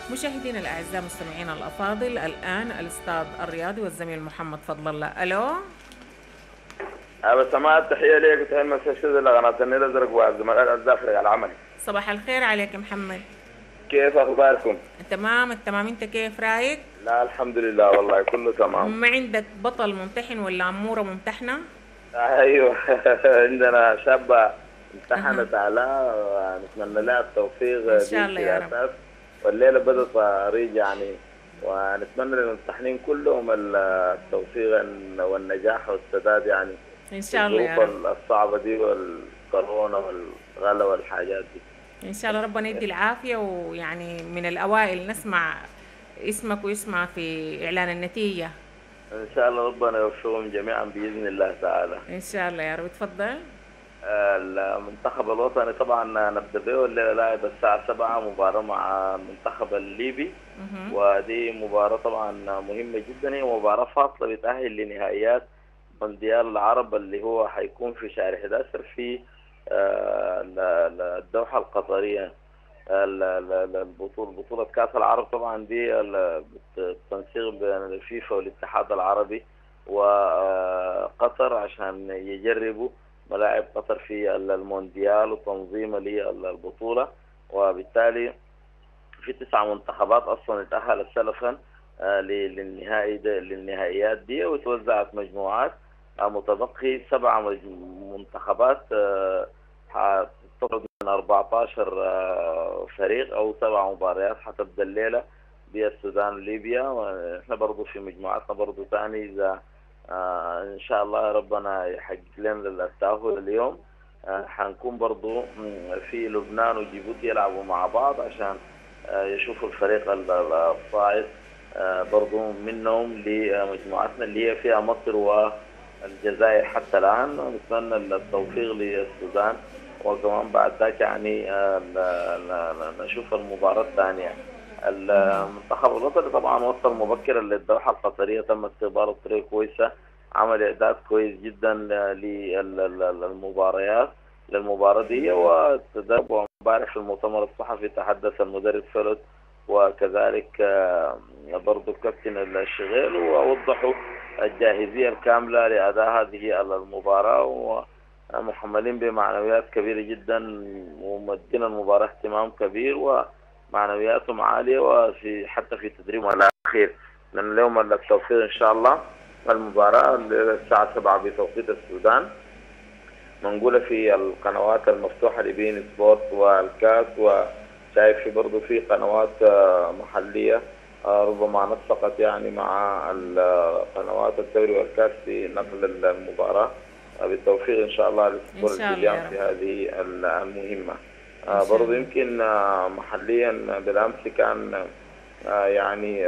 مشاهدينا الأعزاء مستمعينا الأفاضل، الآن الأستاذ الرياضي والزميل محمد فضل الله. ألو. أبو سماعة، تحية ليك وتحية المستشفى لقناة النيل الأزرق والزملاء الأزافري على العمل. صباح الخير عليك يا محمد. كيف أخباركم؟ تمام التمام، أنت كيف رايق؟ لا الحمد لله والله كله تمام. ما عندك بطل ممتحن ولا أمورة ممتحنة؟ أيوه عندنا شابة أها. امتحنت على، نتمنى لها التوفيق إن دي شاء الله يا رب. امتيازات. والليلة بدأت طريق يعني، ونتمنى للممتحنين كلهم التوفيق والنجاح والسداد يعني إن في شاء الله يا الظروف رب. الصعبة دي والكورونا والغلا والحاجات دي. إن شاء الله ربنا يدي العافية، ويعني من الأوائل نسمع اسمك ويسمع في إعلان النتيجة. إن شاء الله ربنا يوفقهم جميعا بإذن الله تعالى. إن شاء الله يا رب. تفضل. المنتخب الوطني طبعا نبدأ به الليلة، لاعب الساعة 7 مباراة مع المنتخب الليبي. مهم. ودي مباراة طبعا مهمة جدا، هي مباراة فاصلة بتأهل لنهائيات مونديال العرب اللي هو حيكون في شهر 11 في الدوحة القطرية. بطولة كأس العرب طبعا دي التنسيق بين الفيفا والاتحاد العربي وقطر عشان يجربوا ملاعب قطر في المونديال وتنظيم للبطولة. وبالتالي في 9 منتخبات أصلا اتأهلت سلفا للنهائيات دي، وتوزعت مجموعات. متبقي 7 منتخبات هتخرج من 14 فريق أو 7 مباريات. هتبدأ الليلة بالسودان وليبيا، واحنا برضو في مجموعاتنا برضو تاني إذا إن شاء الله ربنا يحقق لنا التأهل اليوم. حنكون برضو في لبنان وجيبوتي يلعبوا مع بعض عشان يشوفوا الفريق الصاعد برضو منهم لمجموعتنا اللي هي فيها مصر والجزائر حتى الآن. نتمنى التوفيق للسودان، وكمان بعد ذاك يعني نشوف المباراة الثانية. المنتخب الوطني طبعا وصل مبكرا للدوحة القطرية، تم استقباله بطريقة كويسة، عمل إعداد كويس جدا للمباراة دي. وتدرب امبارح في المؤتمر الصحفي تحدث المدرب فلت وكذلك برضو الكابتن الشغيل، ووضحوا الجاهزية الكاملة لأداء هذه المباراة، ومحملين بمعنويات كبيرة جدا ومدين المباراة اهتمام كبير ومعنوياتهم عالية، وفي حتى في تدريبهم الأخير. لأن اليوم التوفيق إن شاء الله. المباراة الساعة 7 بتوقيت السودان، منقولة في القنوات المفتوحة لبين سبورت والكاس، وشايف في برضو في قنوات محلية ربما نسقت يعني مع قنوات الدوري والكاس في نقل المباراة. بالتوفيق إن شاء الله إن للسبور شاء الله الجليان يا في رب. هذه المهمة. إن شاء برضو الله. يمكن محليا بالأمس كان يعني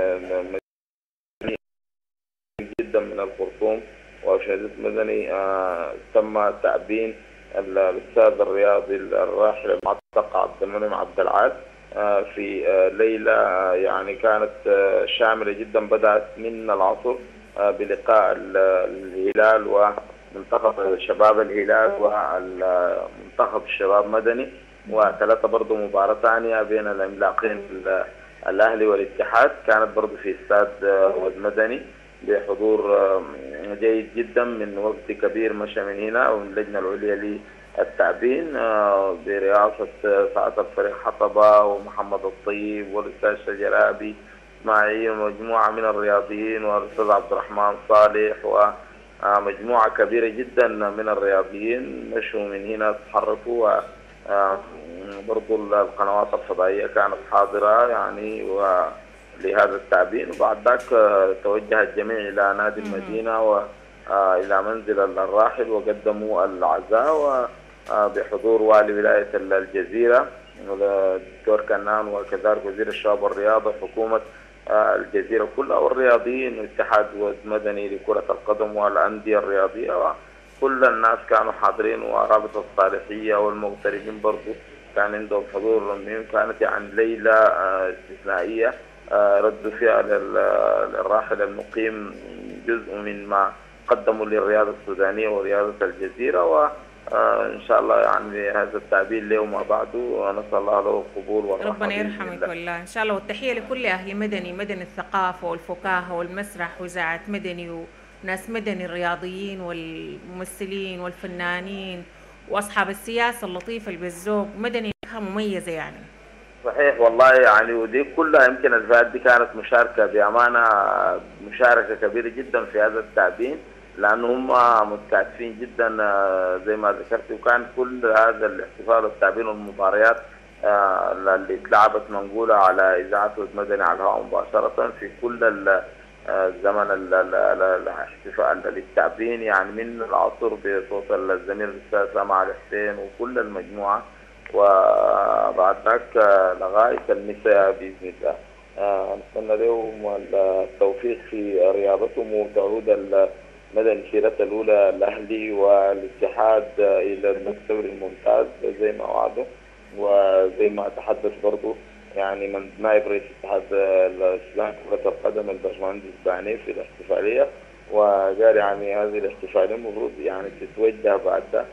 جدا من الخرطوم وشهادة مدني تم تعبين الأستاذ الرياضي الراحل المعتق عبد المنعم عبد العال في ليلة يعني كانت شاملة جدا. بدأت من العصر بلقاء الهلال ومنتخب شباب الهلال ومنتخب الشباب مدني، وثلاثة برضو مباراة ثانية بين العملاقين الأهلي والاتحاد كانت برضو في استاد ود مدني بحضور جيد جدا من وقت كبير مشى من هنا ومن اللجنة العليا للتعبين برئاسة سعادة الفريق حطبة ومحمد الطيب والأستاذ شجرابي إسماعيل ومجموعة من الرياضيين والأستاذ عبد الرحمن صالح ومجموعة كبيرة جدا من الرياضيين مشوا من هنا تحركوا. برضو القنوات الفضائية كانت حاضرة يعني لهذا التعبين. وبعد ذاك توجه الجميع إلى نادي المدينة وإلى منزل الراحل وقدموا العزاء بحضور والي ولاية الجزيرة الدكتور كنان، وكذلك وزير الشباب والرياضة، حكومة الجزيرة كلها، والرياضيين والاتحاد المدني لكرة القدم والأندية الرياضية، وكل الناس كانوا حاضرين، ورابطة الصالحية والمغتربين برضو كان عندهم حضور مهم. كانت يعني ليلة استثنائية ردوا فيها للراحل المقيم جزء من ما قدموا للرياضة السودانية ورياضة الجزيرة، إن شاء الله يعني هذا التعبير له وما بعده، ونسأل الله له القبول والرحمة ربنا بإذن يرحمك الله. والله إن شاء الله. والتحية لكل أهل مدني، مدني الثقافة والفكاهة والمسرح وإذاعة مدني وناس مدني، الرياضيين والممثلين والفنانين وأصحاب السياسة اللطيفة اللي بالذوق. مدني نكهة مميزة يعني. صحيح والله يعني، ودي كلها يمكن الفئات دي كانت مشاركة بأمانة، مشاركة كبيرة جدا في هذا التعبين، لأن هم متكاتفين جدا زي ما ذكرت. وكان كل هذا الاحتفال والتعبين والمباريات اللي اتلعبت منقولة على إذاعة مدني على الهواء مباشرة في كل زمن الاحتفال للتعبين، يعني من العصر بصوت الزميل الأستاذ سامع الحسين وكل المجموعة، وبعد ذاك لغاية المساء بإذن الله. نتمنى لهم التوفيق في رياضتهم، وتعود مدى مسيرته الأولى الأهلي والاتحاد إلى الدوري الممتاز زي ما وعده، وزي ما تحدث برضه يعني من نائب رئيس اتحاد الإسلام كرة القدم الباشمهندس باني في الاحتفالية، وقال يعني هذه الاحتفالية المفروض يعني تتوجه بعد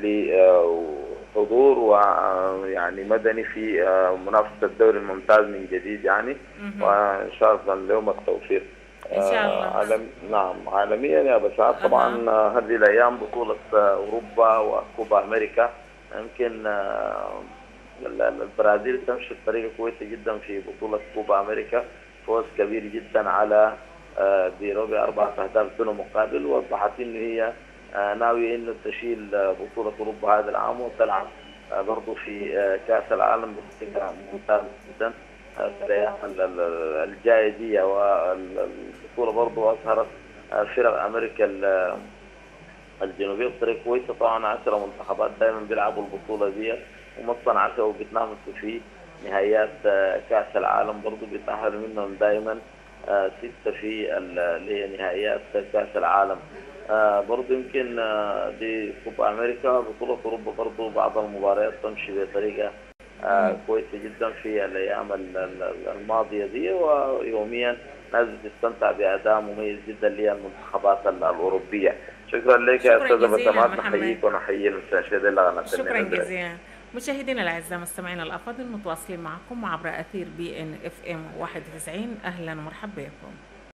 لحضور ويعني مدني في منافسة الدوري الممتاز من جديد يعني. مهم. وإن شاء الله لهم التوفيق. إن شاء الله. نعم عالميا يا بسام. أها. طبعا هذه الأيام بطولة أوروبا وكوبا أمريكا، يمكن البرازيل تمشي بطريقة كويسة جدا في بطولة كوبا أمريكا، فوز كبير جدا على ديرو ب4 أهداف دون مقابل، ووضحت إن هي ناوية إنه تشيل بطولة أوروبا هذا العام وتلعب برضه في كأس العالم بطريقة ممتازة جدا في الأيام الجاية دي. والبطولة برضه أظهرت فرق أمريكا الجنوبية بطريقة كويسة. طبعا 10 منتخبات دائما بيلعبوا البطولة دي، ومصنع 10 وبيتنافسوا في نهائيات كأس العالم، برضه بيتأهلوا منهم دائما 6 في اللي هي نهائيات كأس العالم. برضه يمكن دي كوبا أمريكا. بطولة أوروبا برضه بعض المباريات تمشي بطريقة مم. كويسة جدا في الأيام الماضية دي، ويوميا ناس بتستمتع بأداء مميز جدا للمنتخبات الأوروبية. شكرا لك يا شكرا أستاذة جزيلا بسمات، محمد. نحييك ونحيي المشاهدين لغنى شكرا النمر. جزيلا. مشاهدينا الاعزاء، مستمعينا الافاضل، متواصلين معكم عبر اثير بي ان اف ام 91. اهلا ومرحبا بكم.